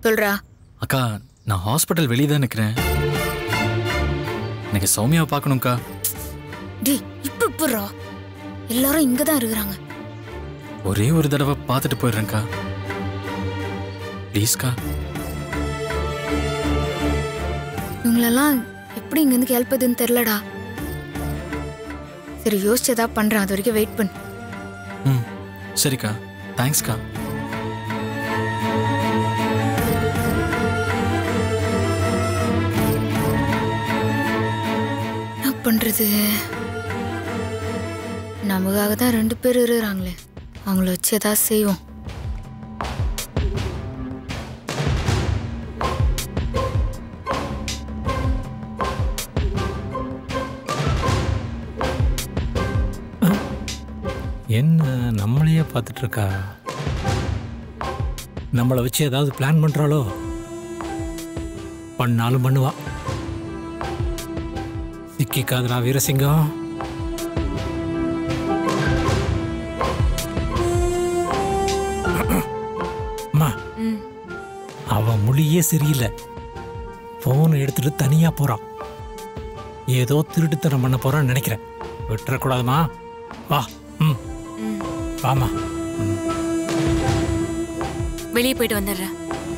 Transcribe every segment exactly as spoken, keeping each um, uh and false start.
சொல்றா. அக்கா நான் ஹாஸ்பிட்டல் வெளியே தான் நிற்கிறேன். எனக்கு சௌமியாவை பார்க்கணும்க்கா. டேய் இப்போ இப்போறா எல்லாரும் இங்கே தான் இருக்கிறாங்க. ஒரே ஒரு தடவை பார்த்துட்டு போயிடுறேன்க்கா. ப்ளீஸ்க்கா. இவங்களெல்லாம் எப்படி இங்கேருந்து கேள்ப்பதுன்னு தெரிலடா. சரி யோசிச்சதா பண்ணுறேன், அது வரைக்கும் வெயிட் பண்ணு. ம் சரிக்கா, தேங்க்ஸ்க்கா. என்ன பண்ணுறது, நமக்காக தான் ரெண்டு பேர் இருக்கிறாங்களே, அவங்கள வச்சு ஏதாவது செய்வோம். என்ன நம்மளையே பார்த்துட்டு இருக்கா? நம்மளை வச்சு ஏதாவது பிளான் பண்றாளோ? பண்ணாலும் பண்ணுவா. சிக்கிக்காதரா வீரசிங்கம். அம்மா, அவ மொழியே சரியில்லை. போன் எடுத்துட்டு தனியா போறான். ஏதோ திருட்டுத்தனம் பண்ண போறான்னு நினைக்கிறேன். விட்டுறக்கூடாதுமா. வா. ம் வாமா. வெளியே போயிட்டு வந்துடுறேன்.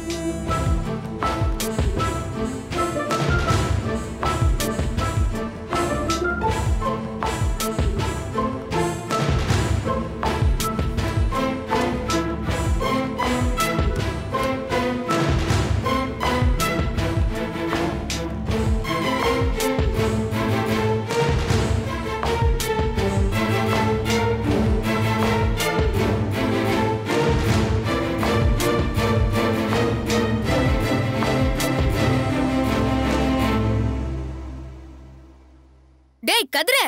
டேய் கதிரே,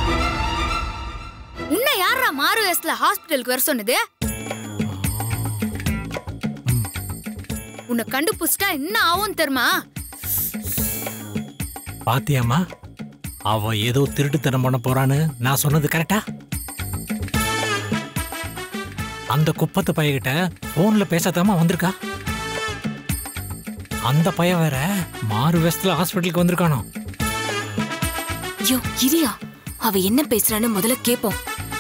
உன்னை யாரா மாறு வயசுல ஹாஸ்பிட்டலுக்கு வர சொன்னது? உன்னை கண்டுபிடிச்சிட்டா என்ன ஆகும் தெரியுமா? பாத்தியாமா, அவ ஏதோ திருட்டுத்தனம் பண்ண போறான்னு நான் சொன்னது கரெக்டா? அந்த குப்பத்து பையகிட்ட போன்ல பேசாதாமா வந்திருக்கா. அந்த பையன் வேற மாறு வேஷத்துல ஹாஸ்பிட்டலுக்கு வந்திருக்கானோ. ஐயோ இரியா, அவ என்ன பேசுறான்னு முதல்ல கேப்போம்.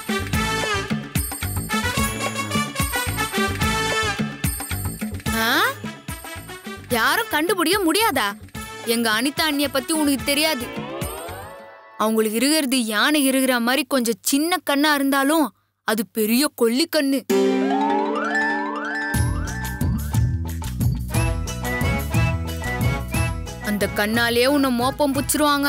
யாரும் கண்டுபிடிக்க முடியாதா? எங்க அனிதா அண்ணிய பத்தி உனக்கு தெரியாது. அவங்களுக்கு இருக்கிறது யானை இருக்கிற மாதிரி கொஞ்சம் சின்ன கண்ணா இருந்தாலும் அது பெரிய கொல்லி கண்ணு. அந்த கண்ணாலே உன்னை மோப்பம் புச்சிருவாங்க.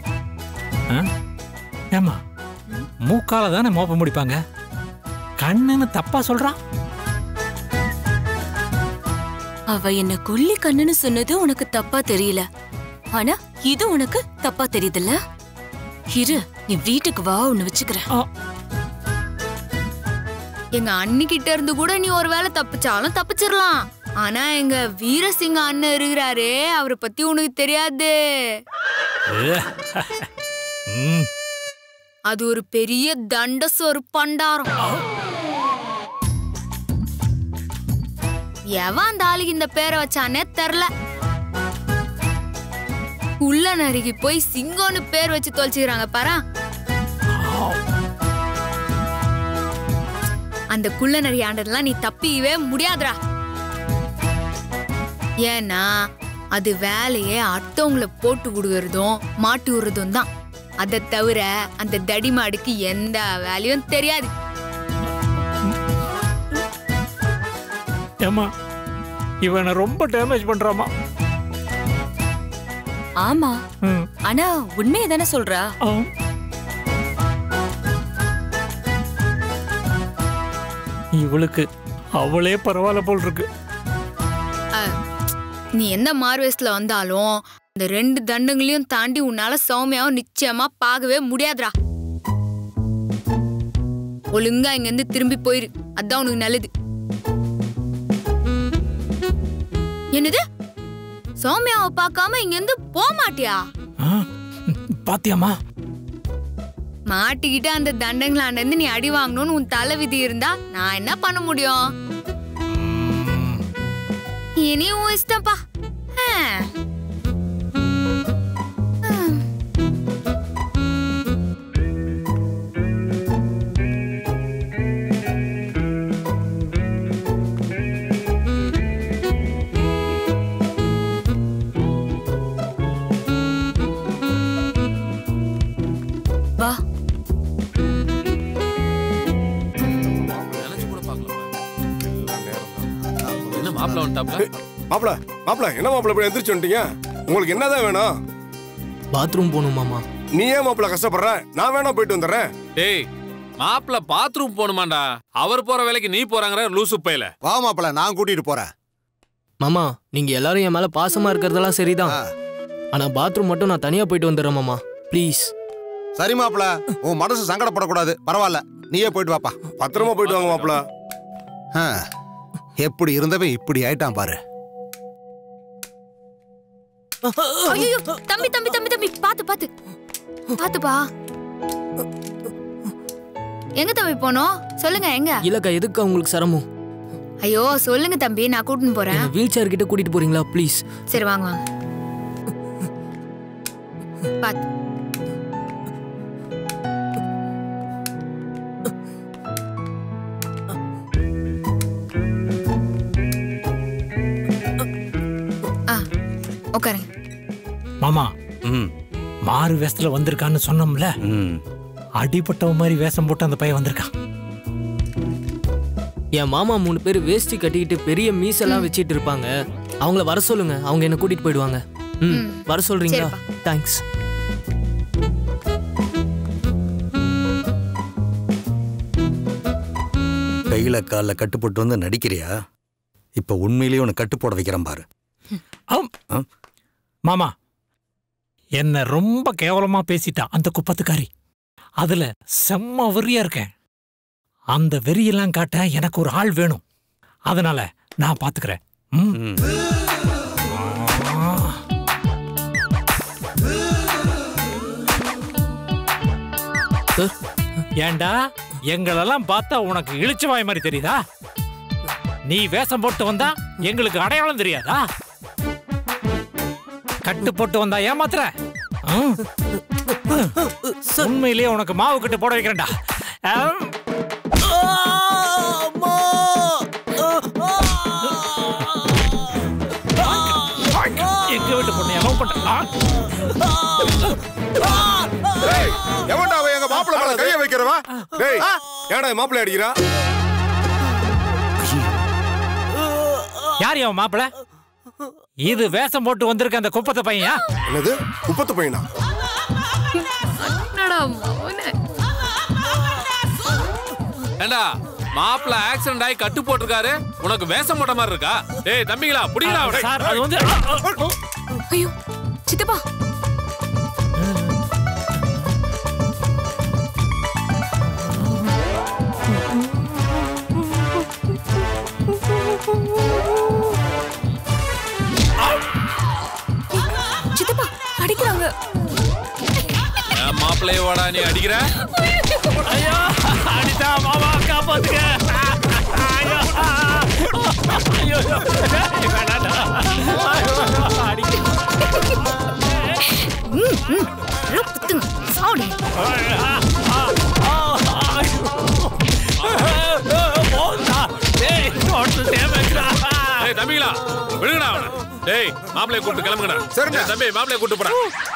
ஏமா, மூக்கால தானே மோப்ப முடிப்பாங்க, கண்ணுன்னு தப்பா சொல்றான். அவ என்ன கொல்லி கண்ணுன்னு சொன்னது உனக்கு தப்பா தெரியல, ஆனா இது உனக்கு தப்பா தெரியுதுல்ல. இரு, நீ வீட்டுக்கு வா, உன்னை வச்சுக்கிறேன். எங்க அண்ணி கிட்ட இருந்து கூட நீ ஒரு வேளை தப்பிச்சாலும் தப்பிச்சிடலாம். ஆனா எங்க வீரசிங்க அண்ணன் இருக்கிறாரே, அவரை பத்தி உனக்கு தெரியாது. அது ஒரு பெரிய தண்டசோறு பண்டாரம். எவன் அந்த ஆளுக்கு இந்த பேரை வச்சானே தெரியல. உள்ள நறுக்கி போய் சிங்கம்னு பேர் வச்சு தொலைச்சுக்கிறாங்க பாரா. அந்த குள்ள நரி ஆண்டதெல்லாம் நீ தப்பிக்கவே முடியாதுடா. ஏன்னா அது வேலையே அடுத்தவங்களை போட்டு கொடுக்கறதும் மாட்டி விடுறதும் தான். அதை தவிர அந்த தடிமாடுக்கு எந்த வேலையும் தெரியாது. ஏமா, இவனை ரொம்ப டேமேஜ் பண்றாமா. ஆமா, ஆனா உண்மையை தானே சொல்றா. இவளுக்கு அவளே பரவாயில்ல போல் இருக்கு. நீ எந்த மார்வேஸ்ல வந்தாலும் இந்த ரெண்டு தண்டங்களையும் தாண்டி உன்னால சௌமியாவும் நிச்சயமா பார்க்கவே முடியாதுடா. ஒழுங்கா இங்க இருந்து திரும்பி போயிரு, அதான் உனக்கு நல்லது. என்னது, சௌமியாவை பார்க்காம இங்க இருந்து போக மாட்டியா? பாத்தியாமா, மாட்டிக்கிட்டு அந்த தண்டங்களாண்ட இருந்து நீ அடி வாங்கணும்னு உன் தலை விதி இருந்தா நான் என்ன பண்ண முடியும்? இனியும் இஷ்டம்ப்பா. வா. மாப்பிள மாப்பிள என்ன மாப்பிள இப்படி எந்திரிச்சு வந்துட்டீங்க? உங்களுக்கு என்னதான் வேணும்? பாத்ரூம் போகணும் மாமா. நீ ஏன் மாப்பிள கஷ்டப்படுற? நான் வேணா போயிட்டு வந்துடுறேன். டேய் மாப்பிள பாத்ரூம் போகணுமாண்டா? அவர் போற வேலைக்கு நீ போறாங்கற லூசு பையல. வா மாப்பிள, நான் கூட்டிட்டு போறேன். மாமா நீங்க எல்லாரும் என் மேல பாசமா இருக்கிறதெல்லாம் சரிதான், ஆனா பாத்ரூம் மட்டும் நான் தனியா போயிட்டு வந்துடுறேன் மாமா, ப்ளீஸ். சரி மாப்பிள, உன் மனசு சங்கடப்படக்கூடாது, பரவாயில்ல, நீயே போயிட்டு வாப்பா. பத்திரமா போயிட்டு வாங்க மாப்பிள. எப்படி இருந்தவன் இப்படி ஆயிட்டான் பாரு. ஐயோ தம்பி தம்பி தம்பி தம்பி பாத்து பாத்து பாத்துப்பா. எங்க தம்பி போனோம் சொல்லுங்க? எங்க இல்லக்கா, எதுக்கு உங்களுக்கு சிரமம்? ஐயோ சொல்லுங்க தம்பி, நான் கூட்டிட்டு போறேன். வீல் சேர் கிட்ட கூட்டிட்டு போறீங்களா ப்ளீஸ்? சரி வாங்க வாங்க. பாத்து உட்காருங்க. மாமா, ம் மாறு வேஷத்துல வந்திருக்கான்னு சொன்னோம்ல, ம் அடிப்பட்ட மாதிரி வேஷம் போட்டு அந்த பையன் வந்திருக்கான். என் மாமா மூணு பேர் வேஷ்டி கட்டிக்கிட்டு பெரிய மீசெல்லாம் வச்சிட்டு இருப்பாங்க, அவங்கள வர சொல்லுங்க, அவங்க என்ன கூட்டிட்டு போயிடுவாங்க. ம் வர சொல்றீங்களா? தேங்க்ஸ். கையில கால கட்டுப்பட்டு வந்து நடிக்கிறியா? இப்ப உண்மையிலேயே உன்னை கட்டு போட வைக்கிறேன் பாரு. மாமா, என்ன ரொம்ப கேவலமா பேசிட்டான் அந்த குப்பத்துக்காரி. அதுல செம்ம வெறியா இருக்கேன். அந்த வெறியெல்லாம் காட்ட எனக்கு ஒரு ஆள் வேணும். அதனால நான் பாத்துக்கிறேன். ஏண்டா, எங்களெல்லாம் பார்த்தா உனக்கு இழிச்ச வாய் மாதிரி தெரியுதா? நீ வேஷம் போட்டு வந்தா எங்களுக்கு அடையாளம் தெரியாதா? கட்டு போட்டு வந்தா ஏமாத்துற? உண்மையிலேயே உனக்கு மாவு கட்டு போட வைக்கிறேன்டா. எங்க வீட்டு பொண்ணு லவ் பண்றான். எவன்டா அவன் எங்க மாப்பிள மேல கைய வைக்கிறவா? டேய் ஏடா மாப்பிள அடிக்கிறா? யார் அவன் மாப்பிள? இது வேஷம் போட்டு வந்திருக்க அந்த குப்பத்தை பையன். என்னது குப்பத்து பையனா? ஏண்டா மாப்பிள ஆக்சிடென்ட் ஆகி கட்டு போட்டிருக்காரு, உனக்கு வேஷம் போட்ட மாதிரி இருக்கா? டேய் தம்பிங்களா புடிங்கடா அவரை. சார் அது வந்து ஐயோ சித்தப்பா. சித்தப்பா அடிக்கிறாங்க. மாப்பிள்ளையோட நீ அடிக்கிற? ஐயோ அடிதா மாமா, காப்பாத்துங்க. ஐயோ ஐயோ வேணாடா. அடி ம் ம் லுக்குங்க சாவுடி. போடா. டேய் டோட்டல் டேமேஜ்டா. டேய் தம்பிங்களா விடுங்கடா அவனை. டேய் மாப்பிள்ளைய கூட்டி கிளம்புங்கடா. சரிடா தம்பி மாப்பிள்ளைய கூட்டி போடா.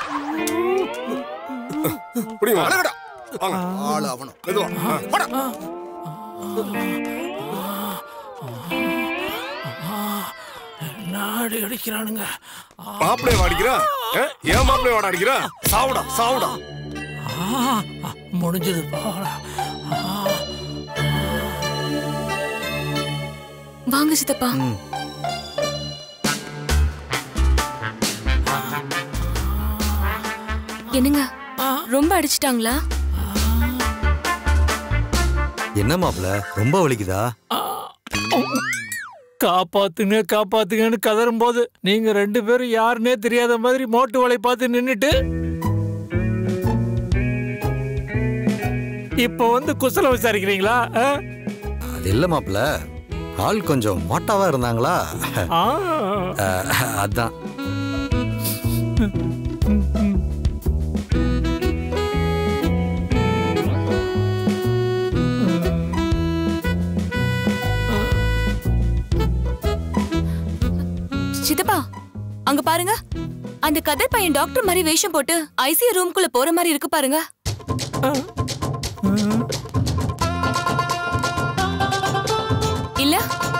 புடிங்க வாங்கடா. வாங்க. ஆளு அவனும். மெதுவா. போடா. நாடி அடிக்கிறானுங்க. மாப்பிளைய அடிக்கிறா? ஏன் மாப்பிளைய அடிக்கிறா? சாவுடா சாவுடா. முடிஞ்சது போடா. வாங்க சித்தப்பா. என்னங்க ரொம்ப அடிச்சிட்டாங்களா? என்ன மாப்பிள, ரொம்ப வலிக்குதா? காப்பாத்துங்க காப்பாத்துங்கன்னு கதறும் போது நீங்க ரெண்டு பேரும் யாருன்னே தெரியாத மாதிரி மோட்டு வலை பார்த்து நின்னுட்டு இப்ப வந்து குசல விசாரிக்கிறீங்களா? அது இல்ல மாப்பிள, ஆள் கொஞ்சம் மோட்டாவா இருந்தாங்களா? அதான். சித்தப்பா அங்க பாருங்க, அந்த கதை பையன் டாக்டர் மாதிரி வேஷம் போட்டு ஐசியூ ரூம்குள்ள போற மாதிரி இருக்கு பாருங்க. இல்ல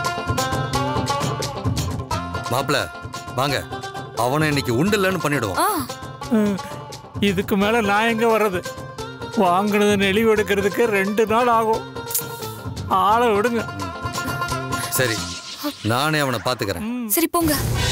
மாப்பிள வாங்க, அவனை இன்னைக்கு உண்டில்லன்னு பண்ணிடுவோம். இதுக்கு மேல நான் எங்க வர்றது? வாங்கினது நெளிவு எடுக்கிறதுக்கு ரெண்டு நாள் ஆகும். ஆளை விடுங்க. சரி, நானே அவனை பாத்துக்கிறேன். சரி போங்க.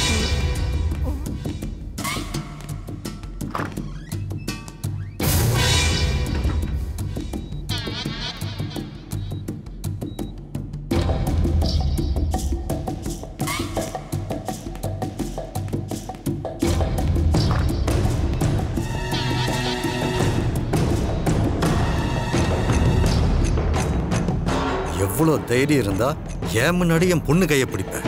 எவ்வளவு தைரியம் இருந்தா ஏன் முன்னாடி என் பொண்ணு கையை பிடிப்பேன்?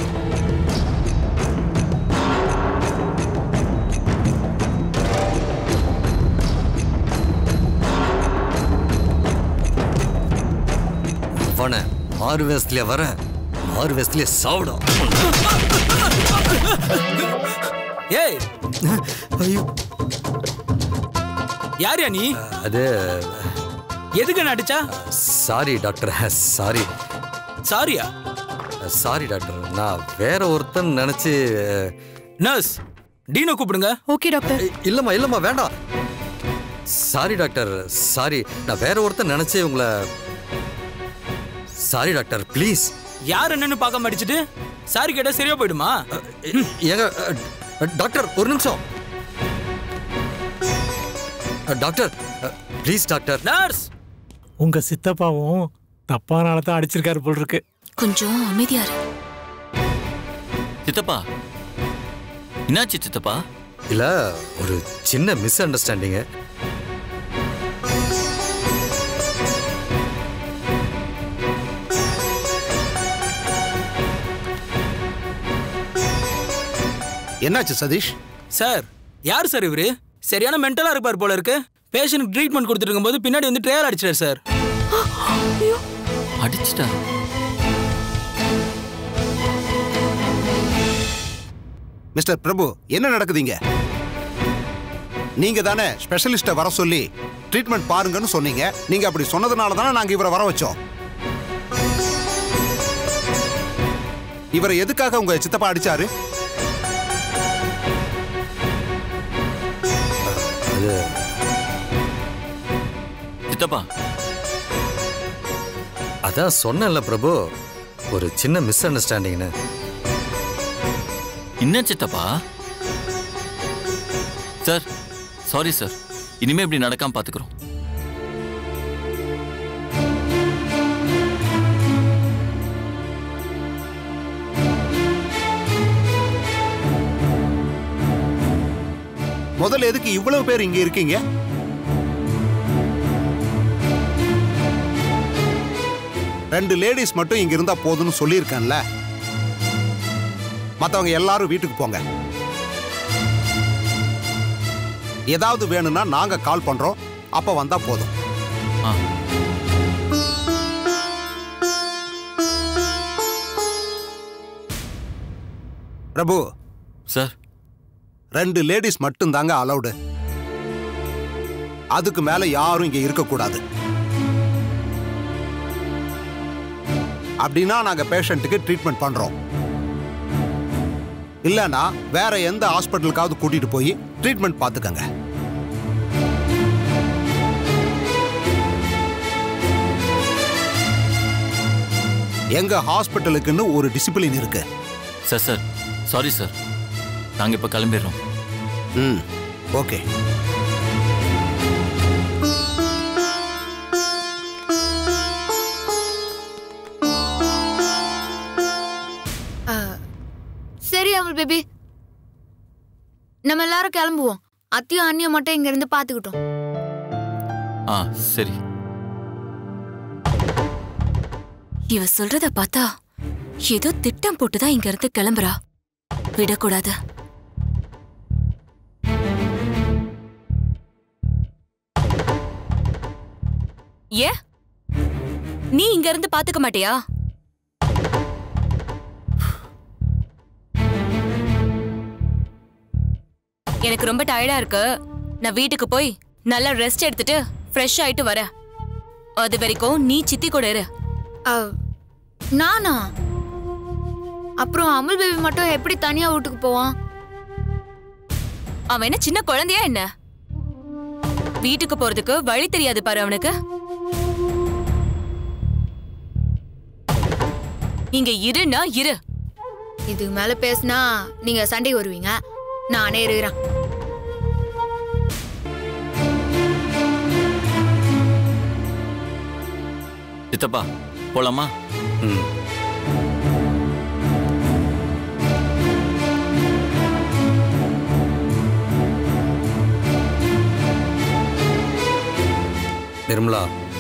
அவனை ஆறு வயசுல வர ஆறு வயசுல சாவிடும். ஏய் ஐயோ, யாரியா நீ? அது எதுக்கு நடிச்சா? Sorry doctor, sorry. சாரியா? சாரி டாக்டர், நான் வேற ஒருத்தன் நினைச்சு. நர்ஸ் டீனோ கூப்பிடுங்க. Okay doctor. இல்லம்மா இல்லம்மா வேண்டாம். Sorry doctor, sorry. நான் வேற ஒருத்தன் நினைச்சு உங்களை. Sorry doctor, please. யார் என்னன்னு பார்க்க மாட்டிச்சிட்டு சாரி கேட்டா சரியா போயிடுமா? ஏங்க டாக்டர், ஒரு நிமிஷம். Doctor please doctor. நர்ஸ், உங்க சித்தப்பாவும் தப்பானால தான் அடிச்சிருக்காரு போல் இருக்கு. கொஞ்சம் அமைதியா இரு. சித்தப்பா என்னாச்சு சித்தப்பா? இல்ல, ஒரு சின்ன மிஸ் அண்டர்ஸ்டாண்டிங். என்னாச்சு சதீஷ்? சார் யார் சார் இவரு? சரியான மென்டலா இருப்பார் போல இருக்கு. பேஷண்ட் ட்ரீட்மெண்ட் கொடுத்துட்டு இருக்கும்போது பின்னாடி வந்து ட்ரையல் அடிச்சிட்டார் சார். அடிச்சிட்டா? மிஸ்டர் பிரபு, என்ன நடக்குதுங்க? நீங்க தானே ஸ்பெஷலிஸ்ட வர சொல்லி ட்ரீட்மெண்ட் பாருங்கன்னு சொன்னீங்க. நீங்க அப்படி சொன்னதுனால தானே நாங்க இவரை வர வச்சோம். இவரை எதுக்காக உங்க சித்தப்பா அடிச்சாரு? சித்தப்பா அதான் சொன்னேன்ல பிரபு, ஒரு சின்ன மிஸ் அண்டர்ஸ்டாண்டிங்னு. என்ன சித்தப்பா? சார் சாரி சார், இனிமே இப்படி நடக்காம பாத்துக்கிறோம். முதல்ல எதுக்கு இவ்வளவு பேர் இங்க இருக்கீங்க? ரெண்டு லேடிஸ் மட்டும் இங்க இருந்தா போதும்னு சொல்லியிருக்கேன்ல. மத்தவங்க எல்லாரும் வீட்டுக்கு போங்க. ஏதாவது வேணும்னா நாங்க கால் பண்றோம், அப்ப வந்தா போதும். பிரபு சார், ரெண்டு லேடிஸ் மட்டும் தாங்க அலௌடு. அதுக்கு மேல யாரும் இங்க இருக்கக்கூடாது. அப்படின்னா நாங்க பேஷண்ட்டுக்கு ட்ரீட்மெண்ட் பண்றோம். இல்லனா வேற எந்த ஹாஸ்பிட்டலுக்காவது கூட்டிட்டு போய் ட்ரீட்மெண்ட் பார்த்துக்கங்க. எங்க ஹாஸ்பிட்டலுக்குன்னு ஒரு டிசிப்ளின் இருக்கு. சார் சார் சாரி சார், நாங்க இப்ப கிளம்பிடுறோம். ம் ஓகே. சரி அமுல் பேபி, நம்ம எல்லாரும் கிளம்புவோம். அத்தியும் அண்ணியும் மட்டும் இங்க இருந்து பாத்துக்கிட்டோம். ஆ சரி. இவ சொல்றத பார்த்தா ஏதோ திட்டம் போட்டுதான் இங்க இருந்து கிளம்புறா. விடக்கூடாது. ஏ நீ இங்க இருந்து பாத்துக்க மாட்டியா? எனக்கு ரொம்ப டயர்டா இருக்கு. நான் வீட்டுக்கு போய் நல்லா ரெஸ்ட் எடுத்துட்டு ஃப்ரெஷ் ஆயிட்டு வரேன். அது வரைக்கும் நீ சித்தி கூட இரு. நானா? அப்புறம் அமுல் பேபி மட்டும் எப்படி தனியா வீட்டுக்கு போவான்? அவன் என்ன சின்ன குழந்தையா என்ன? வீட்டுக்கு போறதுக்கு வழி தெரியாது பாரு அவனுக்கு. இங்க இருன்னா இரு. இதுக்கு மேல பேசினா நீங்க சண்டை வருவீங்க. நானே இருக்கிறேன். சித்தப்பா போலாமா? ம். நிர்மலா,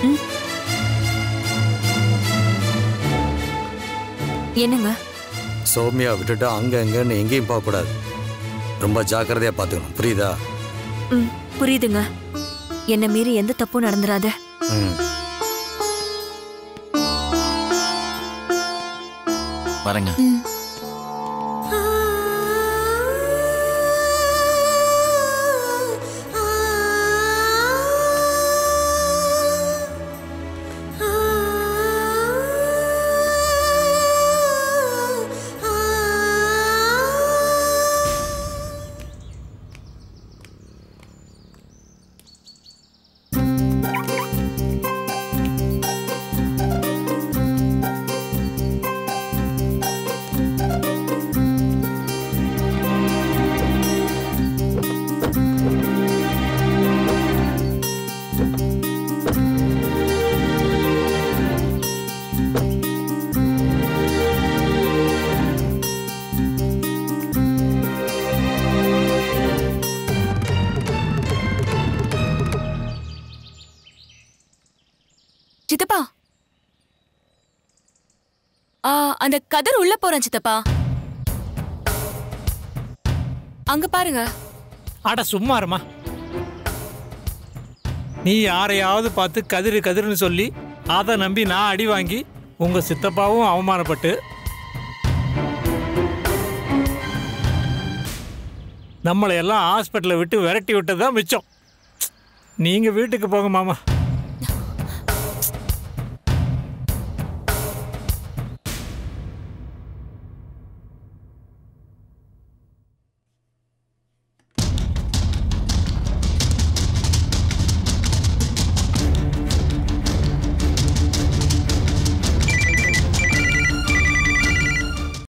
என்னங்க? சௌமியா விட்டுட்டு அங்க எங்கன்னு எங்கேயும் போக கூடாது. ரொம்ப ஜாக்கிரதையா பாத்துக்கணும், புரியுதா? ம், புரியுதுங்க. என்ன மீறி எந்த தப்பும் நடந்துராத. ம். வரேங்க. சித்தப்பா, அந்த கதிர் உள்ள போறான் சித்தப்பா. அங்க பாருங்க. அட சும்மா இருமா. நீ யாரையாவது பார்த்து கதிரு கதிர்னு சொல்லி அதை நம்பி நான் அடி வாங்கி உங்க சித்தப்பாவும் அவமானப்பட்டு நம்மளை எல்லாம் ஹாஸ்பிட்டலை விட்டு விரட்டி விட்டதுதான் மிச்சம். நீங்க வீட்டுக்கு போங்க மாமா.